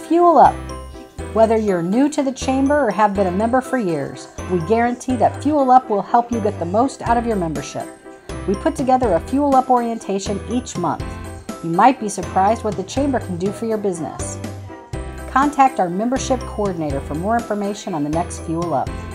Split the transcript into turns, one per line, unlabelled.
Fuel Up. Whether you're new to the Chamber or have been a member for years, we guarantee that Fuel Up will help you get the most out of your membership. We put together a Fuel Up orientation each month. You might be surprised what the Chamber can do for your business. Contact our membership coordinator for more information on the next Fuel Up.